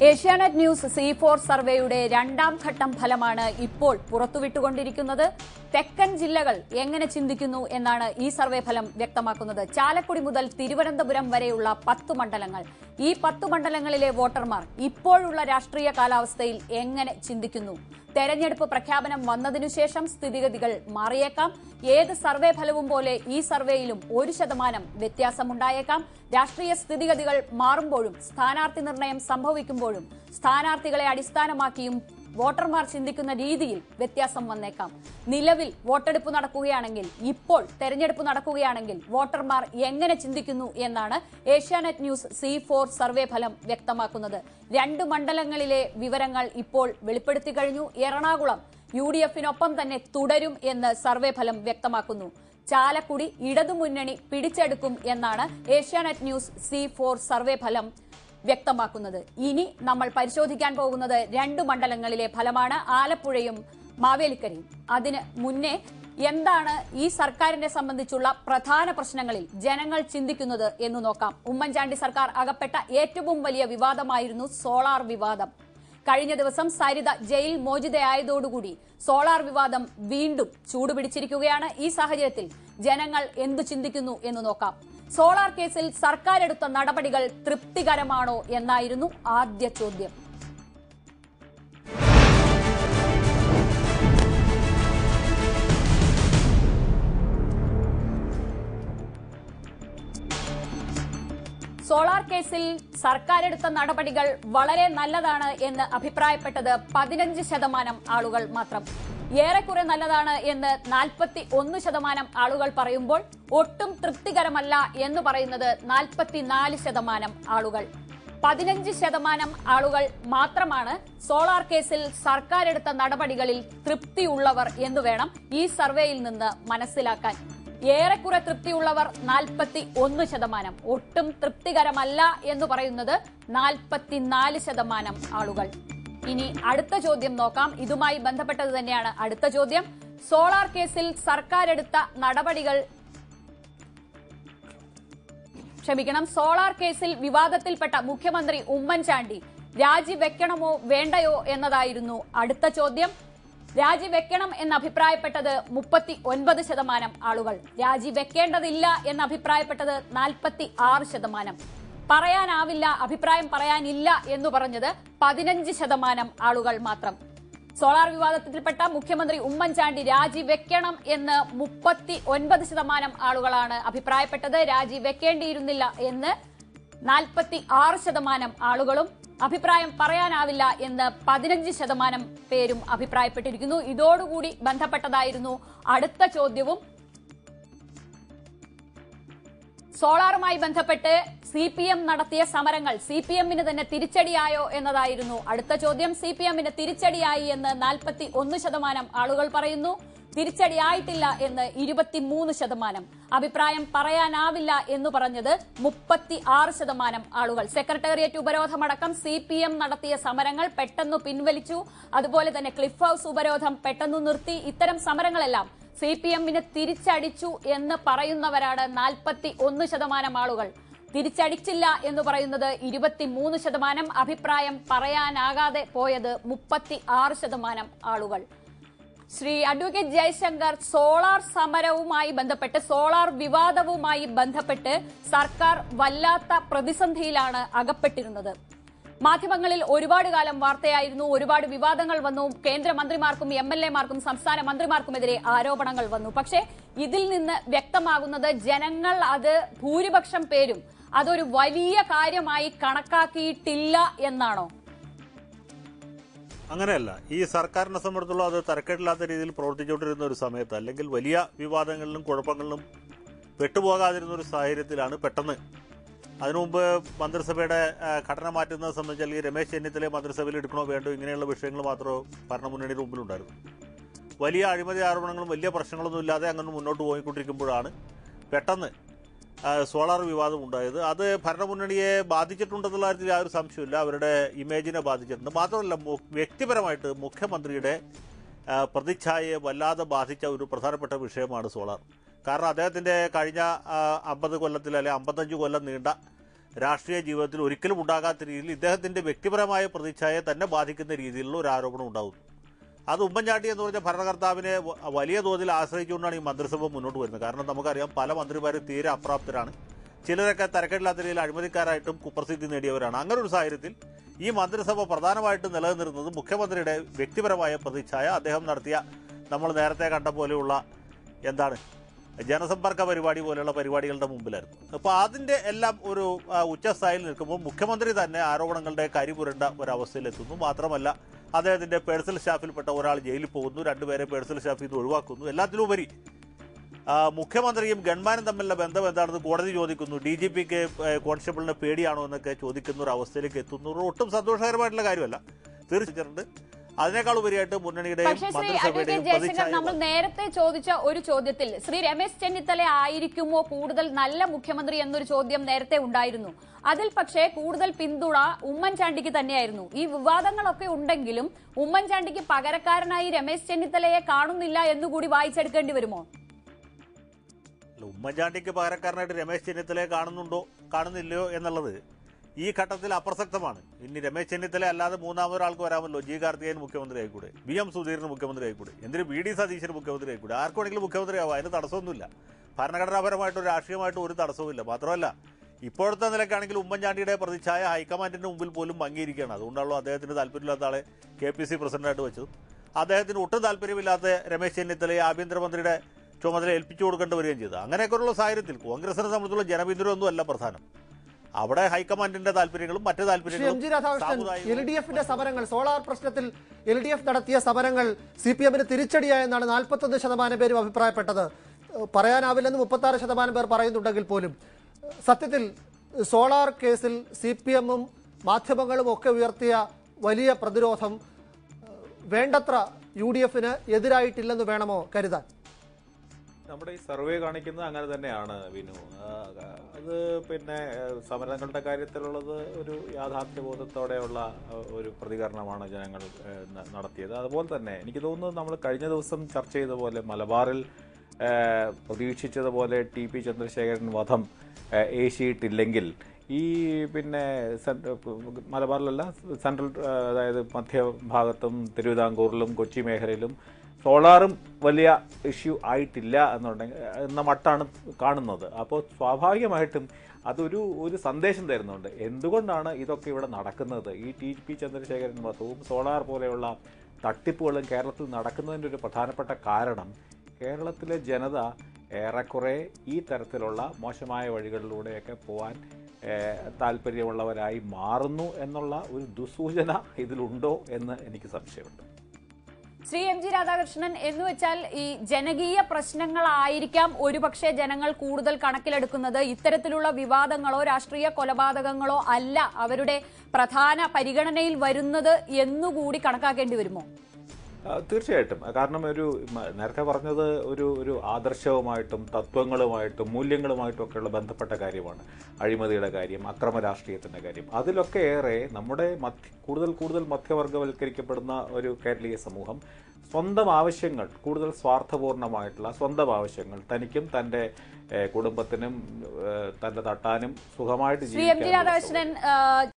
Asianet news C4 സർവേയുടെ രണ്ടാം ഘട്ടം ഫലമാണ് ഇപ്പോൾ പുറത്തുവിട്ടുകൊണ്ടിരിക്കുന്നത്. തെക്കൻ ജില്ലകൾ എങ്ങനെ ചിന്തിക്കുന്നു എന്നാണ് ഈ സർവേ ഫലം വ്യക്തമാക്കുന്നത്. ചാലക്കുടി മുതൽ തിരുവനന്തപുരം വരെയുള്ള 10 മണ്ഡലങ്ങൾ, ഈ 10 മണ്ഡലങ്ങളിലെ വോട്ടർമാർ ഇപ്പോഴുള്ള രാഷ്ട്രീയ കാലാവസ്ഥയിൽ എങ്ങനെ ചിന്തിക്കുന്നു? തെരഞ്ഞെടുപ്പ് പ്രഖ്യാപനം വന്നതിനുശേഷം സ്ഥിതിഗതികൾ മാറിയേക്കാം. ഏത് സർവേ ഫലവും പോലെ ഈ സർവേയിലും 1% വ്യത്യാസമുണ്ടായേക്കാം. രാഷ്ട്രീയ സ്ഥിതിഗതികൾ മാറുമ്പോഴും സ്ഥാനാർത്ഥി നിർണയം സംഭവിക്കുമ്പോഴും സ്ഥാനാർത്ഥികളെ അടിസ്ഥാനമാക്കിയും വോട്ടർമാർ ചിന്തിക്കുന്ന രീതിയിൽ വ്യത്യാസം വന്നേക്കാം. നിലവിൽ വോട്ടെടുപ്പ് നടക്കുകയാണെങ്കിൽ, ഇപ്പോൾ തെരഞ്ഞെടുപ്പ് നടക്കുകയാണെങ്കിൽ വോട്ടർമാർ എങ്ങനെ ചിന്തിക്കുന്നു എന്നാണ് ഏഷ്യാനെറ്റ് ന്യൂസ് C4 സർവേ ഫലം വ്യക്തമാക്കുന്നത്. 2 മണ്ഡലങ്ങളിലെ വിവരങ്ങൾ ഇപ്പോൾ വെളിപ്പെടുത്തി കഴിഞ്ഞു. എറണാകുളം UDFനൊപ്പം തന്നെ തുടരും എന്ന് സർവേ ഫലം വ്യക്തമാക്കുന്നു. ചാലക്കുടി ഇടതുമുന്നണി പിടിച്ചെടുക്കും എന്നാണ് ഏഷ്യാനെറ്റ് ന്യൂസ് C4 സർവേ ഫലം വ്യക്തമാക്കുന്നത്. ഇനി നമ്മൾ പരിശോധിക്കാൻ പോകുന്നത് 2 മണ്ഡലങ്ങളിലെ ഫലമാണ്, ആലപ്പുഴയും മാവേലിക്കരയും. അതിന് മുന്നേ എന്താണ് ഈ സർക്കാരിനെ സംബന്ധിച്ചുള്ള പ്രധാന പ്രശ്നങ്ങളിൽ ജനങ്ങൾ ചിന്തിക്കുന്നത് എന്ന് നോക്കാം. ഉമ്മൻചാണ്ടി സർക്കാർ അകപ്പെട്ട ഏറ്റവും വലിയ വിവാദമായിരുന്നു സോളാർ വിവാദം. കഴിഞ്ഞ ദിവസം സരിത ജയിൽ മോചിതയായതോടുകൂടി സോളാർ വിവാദം വീണ്ടും ചൂടുപിടിച്ചിരിക്കുകയാണ്. ഈ സാഹചര്യത്തിൽ ജനങ്ങൾ എന്തു ചിന്തിക്കുന്നു എന്ന് നോക്കാം. സോളാർ കേസിൽ സർക്കാർ എടുത്ത നടപടികൾ തൃപ്തികരമാണോ എന്നായിരുന്നു ആദ്യ ചോദ്യം. സോളാർ കേസിൽ സർക്കാർ എടുത്ത നടപടികൾ വളരെ നല്ലതാണ് എന്ന് അഭിപ്രായപ്പെട്ടത് 15% ആളുകൾ മാത്രം. ഏറെക്കുറെ നല്ലതാണ് എന്ന് 41% ആളുകൾ പറയുമ്പോൾ ഒട്ടും തൃപ്തികരമല്ല എന്ന് പറയുന്നത് 44% ആളുകൾ. 15% ആളുകൾ മാത്രമാണ് സോളാർ കേസിൽ സർക്കാർ എടുത്ത നടപടികളിൽ തൃപ്തിയുള്ളവർ എന്ന് വേണം ഈ സർവേയിൽ നിന്ന് മനസ്സിലാക്കാൻ. ഏറെക്കുറെ തൃപ്തിയുള്ളവർ 41%, ഒട്ടും തൃപ്തികരമല്ല എന്ന് പറയുന്നത് 44% ആളുകൾ. ഇനി അടുത്ത ചോദ്യം നോക്കാം. ഇതുമായി ബന്ധപ്പെട്ടത് തന്നെയാണ് അടുത്ത ചോദ്യം. സോളാർ കേസിൽ സർക്കാർ എടുത്ത നടപടികൾ സോളാർ കേസിൽ വിവാദത്തിൽപ്പെട്ട മുഖ്യമന്ത്രി ഉമ്മൻചാണ്ടി രാജിവെക്കണമോ വേണ്ടയോ എന്നതായിരുന്നു അടുത്ത ചോദ്യം. രാജിവെക്കണം എന്ന് അഭിപ്രായപ്പെട്ടത് 39% ആളുകൾ. രാജിവെക്കേണ്ടതില്ല എന്ന് അഭിപ്രായപ്പെട്ടത് 46%. പറയാനാവില്ല, അഭിപ്രായം പറയാനില്ല എന്ന് പറഞ്ഞത് 15% ആളുകൾ മാത്രം. സോളാർ വിവാദത്തിൽപ്പെട്ട മുഖ്യമന്ത്രി ഉമ്മൻചാണ്ടി രാജിവെക്കണം എന്ന് 39% ആളുകളാണ് അഭിപ്രായപ്പെട്ടത്. രാജിവെക്കേണ്ടിയിരുന്നില്ല എന്ന് 46% ആളുകളും, അഭിപ്രായം പറയാനാവില്ല എന്ന് 15% പേരും അഭിപ്രായപ്പെട്ടിരിക്കുന്നു. ഇതോടുകൂടി ബന്ധപ്പെട്ടതായിരുന്നു അടുത്ത ചോദ്യവും. സോളാറുമായി ബന്ധപ്പെട്ട് CPM നടത്തിയ സമരങ്ങൾ CPMന് തന്നെ തിരിച്ചടിയായോ എന്നതായിരുന്നു അടുത്ത ചോദ്യം. CPMന് തിരിച്ചടിയായി എന്ന് 41% ആളുകൾ പറയുന്നു. തിരിച്ചടിയായിട്ടില്ല എന്ന് 23%. അഭിപ്രായം പറയാനാവില്ല എന്ന് പറഞ്ഞത് 36% ആളുകൾ. സെക്രട്ടേറിയറ്റ് ഉപരോധമടക്കം CPM നടത്തിയ സമരങ്ങൾ പെട്ടെന്ന് പിൻവലിച്ചു. അതുപോലെ തന്നെ ക്ലിഫ് ഹൌസ് ഉപരോധം പെട്ടെന്ന് നിർത്തി. ഇത്തരം സമരങ്ങളെല്ലാം CPMന് തിരിച്ചടിച്ചു എന്ന് പറയുന്നവരാണ് 41% ആളുകൾ. തിരിച്ചടിച്ചില്ല എന്ന് പറയുന്നത് 23%. അഭിപ്രായം പറയാനാകാതെ പോയത് 36% ആളുകൾ. ശ്രീ അഡ്വക്കേറ്റ് ജയശങ്കർ, സോളാർ സമരവുമായി ബന്ധപ്പെട്ട്, സോളാർ വിവാദവുമായി ബന്ധപ്പെട്ട് സർക്കാർ വല്ലാത്ത പ്രതിസന്ധിയിലാണ് അകപ്പെട്ടിരുന്നത്. മാധ്യമങ്ങളിൽ ഒരുപാട് കാലം വാർത്തയായിരുന്നു, ഒരുപാട് വിവാദങ്ങൾ വന്നു. കേന്ദ്രമന്ത്രിമാർക്കും MLAമാർക്കും സംസ്ഥാന മന്ത്രിമാർക്കുമെതിരെ ആരോപണങ്ങൾ വന്നു. പക്ഷേ ഇതിൽ നിന്ന് വ്യക്തമാകുന്നത് ജനങ്ങൾ അത് ഭൂരിപക്ഷം പേരും അതൊരു വലിയ കാര്യമായി കണക്കാക്കിയിട്ടില്ല എന്നാണോ? അങ്ങനെയല്ല. ഈ സർക്കാരിനെ സംബന്ധിച്ചുള്ള അത് തരക്കേടില്ലാത്ത രീതിയിൽ പ്രവർത്തിച്ചുകൊണ്ടിരുന്ന ഒരു സമയത്ത്, അല്ലെങ്കിൽ വലിയ വിവാദങ്ങളിലും കുഴപ്പങ്ങളിലും പെട്ടുപോകാതിരുന്ന ഒരു സാഹചര്യത്തിലാണ് പെട്ടെന്ന്, അതിനുമുമ്പ് മന്ത്രിസഭയുടെ ഘടന മാറ്റുന്നത് സംബന്ധിച്ച്, അല്ലെങ്കിൽ രമേശ് ചെന്നിത്തലയെ മന്ത്രിസഭയിൽ എടുക്കണോ വേണ്ടോ, ഇങ്ങനെയുള്ള വിഷയങ്ങൾ മാത്രമേ ഭരണമുന്നണിയുടെ മുമ്പിലുണ്ടായിരുന്നു. വലിയ അഴിമതി ആരോപണങ്ങളും വലിയ പ്രശ്നങ്ങളൊന്നും ഇല്ലാതെ അങ്ങനെ മുന്നോട്ട് പോയിക്കൊണ്ടിരിക്കുമ്പോഴാണ് പെട്ടെന്ന് സോളാർ വിവാദം ഉണ്ടായത്. അത് ഭരണമുന്നണിയെ ബാധിച്ചിട്ടുണ്ടെന്നുള്ള കാര്യത്തിൽ യാതൊരു സംശയമില്ല. അവരുടെ ഇമേജിനെ ബാധിച്ചിട്ടുണ്ട്. മാത്രമല്ല, വ്യക്തിപരമായിട്ട് മുഖ്യമന്ത്രിയുടെ പ്രതിച്ഛായയെ വല്ലാതെ ബാധിച്ച ഒരു പ്രധാനപ്പെട്ട വിഷയമാണ് സോളാർ. കാരണം അദ്ദേഹത്തിൻ്റെ കഴിഞ്ഞ 50 കൊല്ലത്തിൽ, അല്ലെങ്കിൽ 55 കൊല്ലം നീണ്ട രാഷ്ട്രീയ ജീവിതത്തിൽ ഒരിക്കലും ഉണ്ടാകാത്ത രീതിയിൽ ഇദ്ദേഹത്തിന്റെ വ്യക്തിപരമായ പ്രതിച്ഛായയെ തന്നെ ബാധിക്കുന്ന രീതിയിലുള്ള ഒരു ആരോപണം ഉണ്ടാകുന്നു. അത് ഉമ്മൻചാണ്ടി എന്ന് പറഞ്ഞ ഭരണകർത്താവിനെ വലിയ തോതിൽ ആശ്രയിച്ചുകൊണ്ടാണ് ഈ മന്ത്രിസഭ മുന്നോട്ട് വരുന്നത്. കാരണം നമുക്കറിയാം, പല മന്ത്രിമാരും തീരെ അപ്രാപ്തരാണ്, ചിലരൊക്കെ തരക്കേടില്ലാത്ത രീതിയിൽ അഴിമതിക്കാരായിട്ടും കുപ്രസിദ്ധി നേടിയവരാണ്. അങ്ങനെ ഒരു സാഹചര്യത്തിൽ ഈ മന്ത്രിസഭ പ്രധാനമായിട്ടും നിലനിന്നിരുന്നത് മുഖ്യമന്ത്രിയുടെ വ്യക്തിപരമായ പ്രതിച്ഛായ, അദ്ദേഹം നടത്തിയ നമ്മൾ നേരത്തെ കണ്ട പോലെയുള്ള ജനസമ്പർക്ക പരിപാടി പോലെയുള്ള പരിപാടികളുടെ മുമ്പിലായിരുന്നു. അപ്പോൾ അതിൻ്റെ എല്ലാം ഒരു ഉച്ചസ്ഥായിൽ നിൽക്കുമ്പോൾ മുഖ്യമന്ത്രി തന്നെ ആരോപണങ്ങളുടെ കരിപുരണ്ട ഒരവസ്ഥയിലെത്തുന്നു. മാത്രമല്ല, അദ്ദേഹത്തിൻ്റെ പേഴ്സണൽ സ്റ്റാഫിൽപ്പെട്ട ഒരാൾ ജയിലിൽ പോകുന്നു, രണ്ടുപേരെ പേഴ്സണൽ സ്റ്റാഫിൽ നിന്ന് ഒഴിവാക്കുന്നു. എല്ലാത്തിലുപരി മുഖ്യമന്ത്രിയും ഗൺമാനും തമ്മിലുള്ള ബന്ധം എന്താണെന്ന് കോടതി ചോദിക്കുന്നു. DGPക്ക് കോൺസ്റ്റബിളിനെ പേടിയാണോ എന്നൊക്കെ ചോദിക്കുന്ന ഒരു അവസ്ഥയിലേക്ക് എത്തുന്നു. ഒട്ടും സന്തോഷകരമായിട്ടുള്ള കാര്യമല്ല. തീർച്ചയായിട്ടുണ്ട്. അതിനേക്കാൾ ഉപരിയായിട്ട് മുന്നണിയുടെയും ജയശങ്കർ, നമ്മൾ നേരത്തെ ചോദിച്ച ഒരു ചോദ്യത്തിൽ ശ്രീ രമേശ് ചെന്നിത്തല ആയിരിക്കുമോ കൂടുതൽ നല്ല മുഖ്യമന്ത്രി എന്നൊരു ചോദ്യം നേരത്തെ ഉണ്ടായിരുന്നു. അതിൽ പക്ഷേ കൂടുതൽ പിന്തുണ ഉമ്മൻചാണ്ടിക്ക് തന്നെയായിരുന്നു. ഈ വിവാദങ്ങളൊക്കെ ഉണ്ടെങ്കിലും ഉമ്മൻചാണ്ടിക്ക് പകരക്കാരനായി രമേശ് ചെന്നിത്തലയെ കാണുന്നില്ല എന്നുകൂടി വായിച്ചെടുക്കേണ്ടി വരുമോ? ഉമ്മൻചാണ്ടിക്ക് പകരക്കാരനായിട്ട് രമേശ് ചെന്നിത്തലയെ കാണുന്നില്ലയോ എന്നുള്ളത് ഈ ഘട്ടത്തിൽ അപ്രസക്തമാണ്. ഇനി രമേശ് ചെന്നിത്തല അല്ലാതെ മൂന്നാമതൊരാൾക്ക് വരാമല്ലോ. ജി കാർത്തികേയൻ മുഖ്യമന്ത്രി ആയിക്കൂടെ, BM സുധീരന് മുഖ്യമന്ത്രി ആയിക്കൂടെ, എന്തിന് VD സതീശന് മുഖ്യമന്ത്രി ആയിക്കൂടെ, ആർക്കുവേണമെങ്കിലും മുഖ്യമന്ത്രിയാവാം. അതിന് തടസ്സമൊന്നുമില്ല. ഭരണഘടനാപരമായിട്ടും രാഷ്ട്രീയമായിട്ടും ഒരു തടസ്സവുമില്ല. മാത്രമല്ല, ഇപ്പോഴത്തെ നിലയ്ക്കാണെങ്കിൽ ഉമ്മൻചാണ്ടിയുടെ പ്രതിച്ഛായ ഹൈക്കമാൻഡിന്റെ മുമ്പിൽ പോലും മങ്ങിയിരിക്കുകയാണ്. അതുകൊണ്ടാണല്ലോ അദ്ദേഹത്തിന് താല്പര്യമില്ലാത്ത ആളെ KPC പ്രസിഡന്റായിട്ട് വെച്ചത്. അദ്ദേഹത്തിന് ഒട്ടും താല്പര്യമില്ലാത്ത രമേശ് ചെന്നിത്തലയെ ആഭ്യന്തരമന്ത്രിയുടെ ചുമതല ഏൽപ്പിച്ചു കൊടുക്കേണ്ടി വരികയും ചെയ്തു. അങ്ങനെയൊക്കെയുള്ള സാഹചര്യത്തിൽ കോൺഗ്രസിനെ സംബന്ധിച്ചുള്ള ജനപിന്തുണയൊന്നും അല്ല പ്രധാനം. അവിടെ ഹൈക്കമാൻഡിന്റെ താല്പര്യങ്ങളും മറ്റു താല്പര്യങ്ങളും. LDFന്റെ സമരങ്ങൾ, സോളാർ പ്രശ്നത്തിൽ LDF നടത്തിയ സമരങ്ങൾ CPMന് തിരിച്ചടിയായെന്നാണ് 41% പേരും അഭിപ്രായപ്പെട്ടത്. പറയാനാവില്ലെന്ന് 36% പേർ പറയുന്നുണ്ടെങ്കിൽ പോലും സത്യത്തിൽ സോളാർ കേസിൽ CPMും മാധ്യമങ്ങളും ഒക്കെ ഉയർത്തിയ വലിയ പ്രതിരോധം വേണ്ടത്ര UDFന് എതിരായിട്ടില്ലെന്ന് വേണമോ കരുതാൻ? നമ്മുടെ ഈ സർവേ കാണിക്കുന്നത് അങ്ങനെ തന്നെയാണ് വിനു. അത് പിന്നെ സമരങ്ങളുടെ കാര്യത്തിലുള്ളത് ഒരു യാഥാർത്ഥ്യബോധത്തോടെയുള്ള ഒരു പ്രതികരണമാണ് ജനങ്ങൾ നടത്തിയത്. അതുപോലെ തന്നെ എനിക്ക് തോന്നുന്നത് നമ്മൾ കഴിഞ്ഞ ദിവസം ചർച്ച ചെയ്ത പോലെ മലബാറിൽ പ്രതീക്ഷിച്ചതുപോലെ TP ചന്ദ്രശേഖരൻ വധം ഏശിയിട്ടില്ലെങ്കിൽ ഈ പിന്നെ മലബാറിലല്ല, സെൻട്രൽ അതായത് മധ്യഭാഗത്തും തിരുവിതാംകൂറിലും കൊച്ചി മേഖലയിലും സോളാറും വലിയ ഇഷ്യൂ ആയിട്ടില്ല എന്ന മട്ടാണ് കാണുന്നത്. അപ്പോൾ സ്വാഭാവികമായിട്ടും അതൊരു സന്ദേശം തരുന്നുണ്ട്. എന്തുകൊണ്ടാണ് ഇതൊക്കെ ഇവിടെ നടക്കുന്നത്? ഈ TP ചന്ദ്രശേഖരൻ വധവും സോളാർ പോലെയുള്ള തട്ടിപ്പുകളും കേരളത്തിൽ നടക്കുന്നതിൻ്റെ ഒരു പ്രധാനപ്പെട്ട കാരണം കേരളത്തിലെ ജനത ഏറെക്കുറെ ഈ തരത്തിലുള്ള മോശമായ വഴികളിലൂടെയൊക്കെ പോകാൻ താല്പര്യമുള്ളവരായി മാറുന്നു എന്നുള്ള ഒരു ദുസൂചന ഇതിലുണ്ടോ എന്ന് എനിക്ക് സംശയമുണ്ട്. ശ്രീ MG രാധാകൃഷ്ണൻ, എന്ന് വെച്ചാൽ ഈ ജനകീയ പ്രശ്നങ്ങളായിരിക്കാം ഒരുപക്ഷെ ജനങ്ങൾ കൂടുതൽ കണക്കിലെടുക്കുന്നത്. ഇത്തരത്തിലുള്ള വിവാദങ്ങളോ രാഷ്ട്രീയ കൊലപാതകങ്ങളോ അല്ല അവരുടെ പ്രധാന പരിഗണനയിൽ വരുന്നത് എന്നുകൂടി കണക്കാക്കേണ്ടി വരുമോ? തീർച്ചയായിട്ടും. കാരണം നേരത്തെ പറഞ്ഞത് ഒരു ആദർശവുമായിട്ടും തത്വങ്ങളുമായിട്ടും മൂല്യങ്ങളുമായിട്ടും ഒക്കെയുള്ള ബന്ധപ്പെട്ട കാര്യമാണ്. അഴിമതിയുടെ കാര്യം, അക്രമ രാഷ്ട്രീയത്തിൻ്റെ കാര്യം, അതിലൊക്കെ ഏറെ നമ്മുടെ കൂടുതൽ മധ്യവർഗവൽക്കരിക്കപ്പെടുന്ന ഒരു കേരളീയ സമൂഹം സ്വന്തം ആവശ്യങ്ങൾ, കൂടുതൽ സ്വാർത്ഥപൂർണമായിട്ടുള്ള സ്വന്തം ആവശ്യങ്ങൾ, തനിക്കും തൻ്റെ കുടുംബത്തിനും തൻ്റെ തട്ടാനും സുഖമായിട്ട് ജീവിക്കാൻ